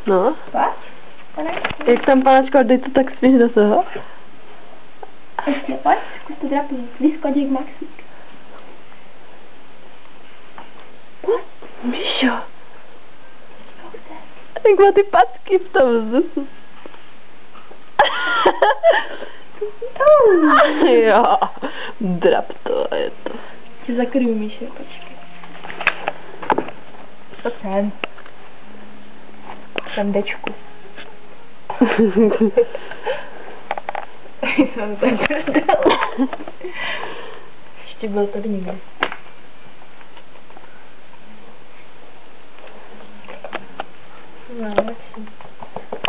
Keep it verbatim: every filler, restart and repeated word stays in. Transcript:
No. Pojď, panečku. Jak tam panačka, dej to tak spíš do toho. Ještě, pojď, zkus to drapnout. Vyskočí k Maxík. Pojď. Misha. Jak má ty packy v tom vzduchu. Jo, drap to, je to. Tě zakrývím, Misha, počkej. Co sem? Jsem dečku. Jsem to prdel. Ještě byl tady někde.